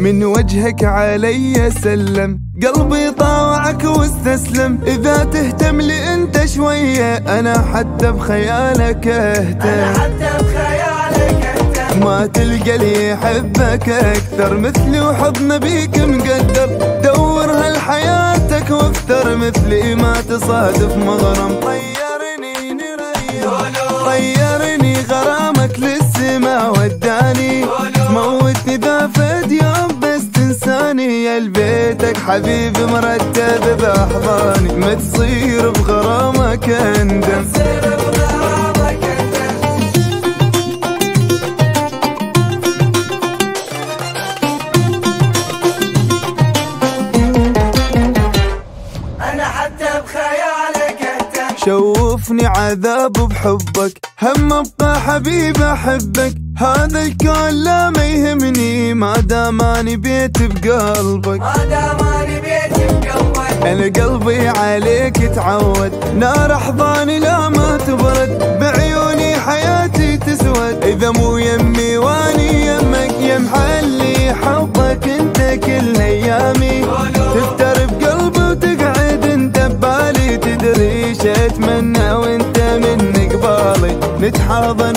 من وجهك علي سلم، قلبي طاوعك واستسلم. إذا تهتم لي انت شوية أنا حتى بخيالك اهتم، ما تلقى لي يحبك أكثر مثلي وحضن بيك مقدر. دور هالحياتك وافتر مثلي ما تصادف مغرم. طيرني غرامك للسما وداني، موتني ذا فد يوم بس تنساني. يا لبيتك حبيبي مرتب بأحضاني، ما تصير بغرامك اندم. شوفني عذاب بحبك، هم ابقى حبيب احبك. هذا الكون لا ما يهمني ما دام اني بيت بقلبك. انا قلبي عليك تعود، نار احضاني لا ما تبرد. بعيوني حياتي تسود، اذا مو يمي واني يمك. يا محلي حبك انت كل ايامي، تفتر بقلبي وتقعد انت ببالي. تدري ايش اتمنى وانت من قبالي، نتحاضر